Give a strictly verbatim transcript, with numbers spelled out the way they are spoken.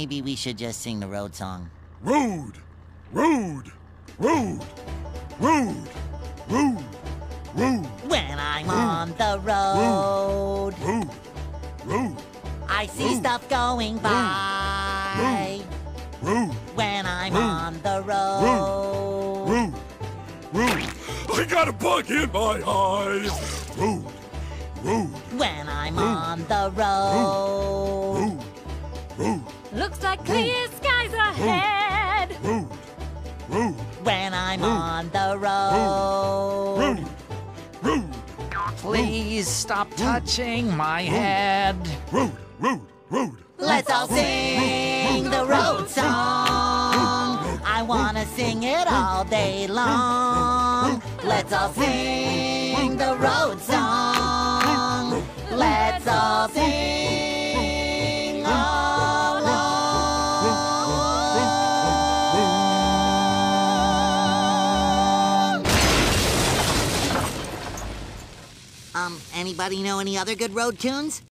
maybe we should just sing the road song. Road, road, road, road, road, road. When I'm on the road, Road, road, I see road, stuff going by. road, When I'm road, on the road, road, road. I got a bug in my eye. Road, road, when I'm on the road, road, road, Looks like clear skies ahead. road, road, when I'm Road. on the road. road, road, Please stop touching my head. road, road, road. Let's all sing the road song. I wanna sing it all day long. Let's all sing the road song. Let's all sing along. Um, anybody know any other good road tunes?